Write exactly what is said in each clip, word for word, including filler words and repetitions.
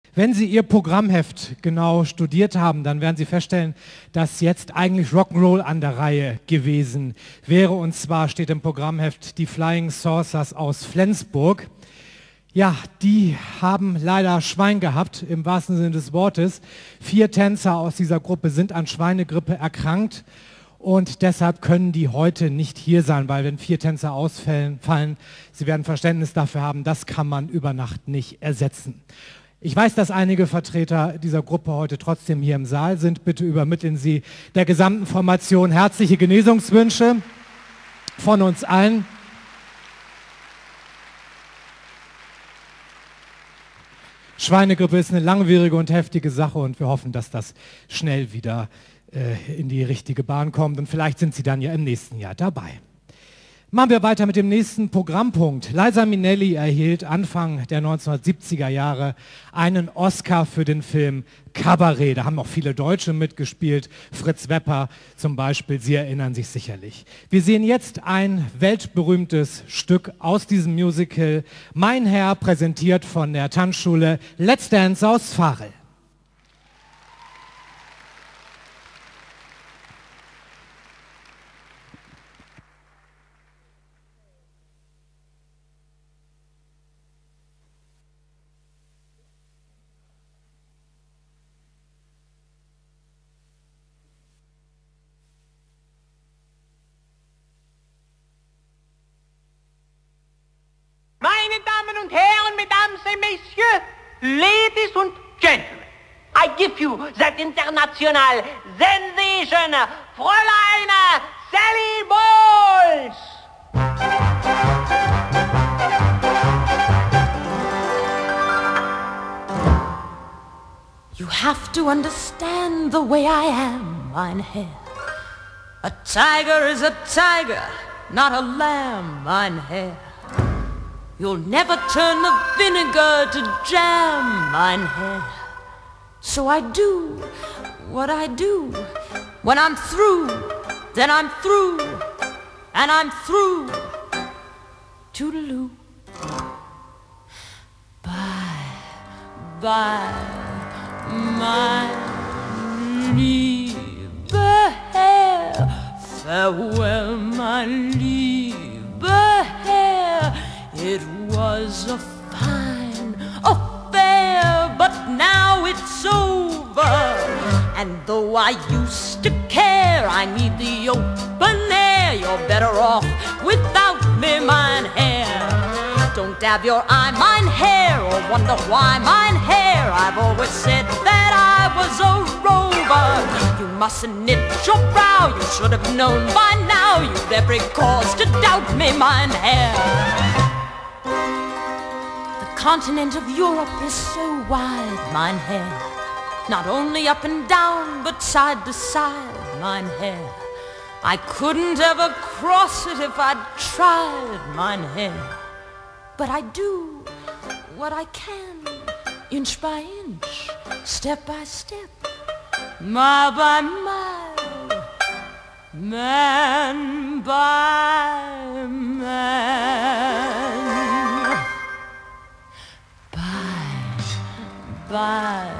Wenn Sie Ihr Programmheft genau studiert haben, dann werden Sie feststellen, dass jetzt eigentlich Rock'n'Roll an der Reihe gewesen wäre. Und zwar steht im Programmheft die Flying Saucers aus Flensburg. Ja, die haben leider Schwein gehabt, im wahrsten Sinne des Wortes. Vier Tänzer aus dieser Gruppe sind an Schweinegrippe erkrankt. Und deshalb können die heute nicht hier sein, weil wenn vier Tänzer ausfallen, fallen, Sie werden Verständnis dafür haben, das kann man über Nacht nicht ersetzen. Ich weiß, dass einige Vertreter dieser Gruppe heute trotzdem hier im Saal sind. Bitte übermitteln Sie der gesamten Formation herzliche Genesungswünsche von uns allen. Schweinegrippe ist eine langwierige und heftige Sache und wir hoffen, dass das schnell wieder äh, in die richtige Bahn kommt und vielleicht sind Sie dann ja im nächsten Jahr dabei. Machen wir weiter mit dem nächsten Programmpunkt. Liza Minnelli erhielt Anfang der neunzehnhundertsiebziger Jahre einen Oscar für den Film Cabaret. Da haben auch viele Deutsche mitgespielt, Fritz Wepper zum Beispiel, Sie erinnern sich sicherlich. Wir sehen jetzt ein weltberühmtes Stück aus diesem Musical, Mein Herr, präsentiert von der Tanzschule Let's Dance aus Varel. Meine Damen und Herren, Mesdames et Messieurs, Ladies und Gentlemen, I give you that international sensation, Fräulein Sally Bowles! You have to understand the way I am, mein Herr. A tiger is a tiger, not a lamb, mein Herr. You'll never turn the vinegar to jam, mein Herr. So I do what I do. When I'm through, then I'm through. And I'm through. Toodaloo. Bye, bye, mein lieber Herr. Farewell, mein lieber Herr. It was a fine affair, but now it's over. And though I used to care, I need the open air. You're better off without me, mein Herr. Don't dab your eye, mein Herr, or wonder why, mein Herr. I've always said that I was a rover. You mustn't knit your brow, you should have known by now. You've every cause to doubt me, mein Herr. The continent of Europe is so wide, mein Herr. Not only up and down, but side to side, mein Herr. I couldn't ever cross it if I'd tried, mein Herr. But I do what I can, inch by inch, step by step, mile by mile, man by man. Bye,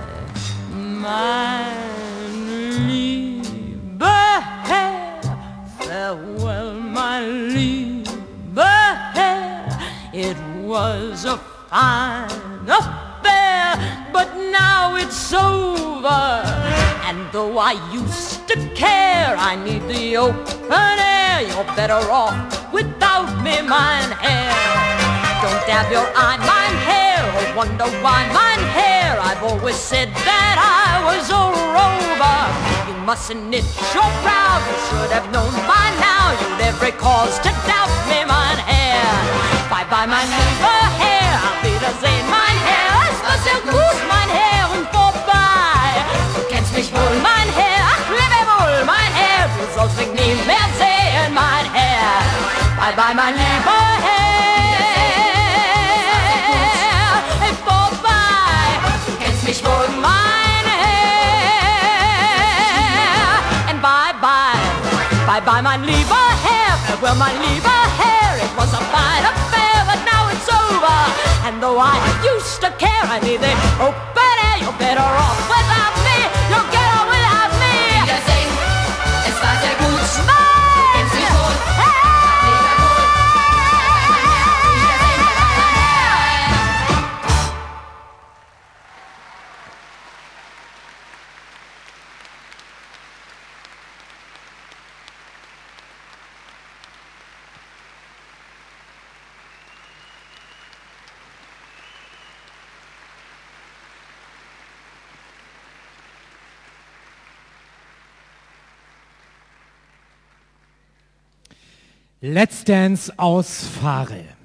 mein lieber Herr. Farewell, mein lieber Herr. It was a fine affair, but now it's over. And though I used to care, I need the open air. You're better off without me, mein Herr. Don't dab your eye, mein Herr, or wonder why, mein Herr. I've always said that I was a rover. You mustn't knit your brow, you should have known by now. You'd every cause to doubt me, mein Herr. Bye-bye, mein lieber Herr, auf Wiedersehen, mein Herr. Es war sehr gut, mein Herr, und vorbei. Du kennst mich wohl, mein Herr, ach, lebe wohl, mein Herr. Du sollst mich nie mehr sehen, mein Herr. Bye-bye, mein lieber Herr. Ich wohl, mein Herr, and bye bye, bye bye, mein lieber Herr, farewell, mein lieber Herr. It was a fine affair, but now it's over. And though I used to care, I need the open air. you're better off without me. You'll get on without me. Wiedersehen, es war sehr gut. Bye. Im Südpol, Hey. mega cool. Let's Dance aus Fahre.